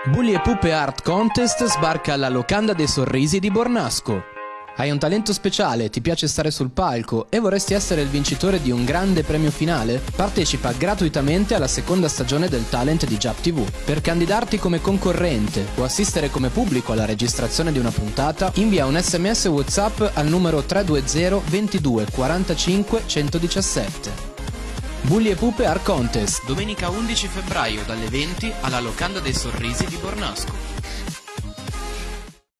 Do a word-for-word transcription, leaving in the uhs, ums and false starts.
Bulli e Pupe Art Contest sbarca alla Locanda dei Sorrisi di Bornasco. Hai un talento speciale, ti piace stare sul palco e vorresti essere il vincitore di un grande premio finale? Partecipa gratuitamente alla seconda stagione del Talent di Giap tivù. Per candidarti come concorrente o assistere come pubblico alla registrazione di una puntata, invia un sms WhatsApp al numero tre due zero ventidue quarantacinque centodiciassette. Bulli e Pupe Art Contest, domenica undici febbraio dalle venti alla Locanda dei Sorrisi di Bornasco.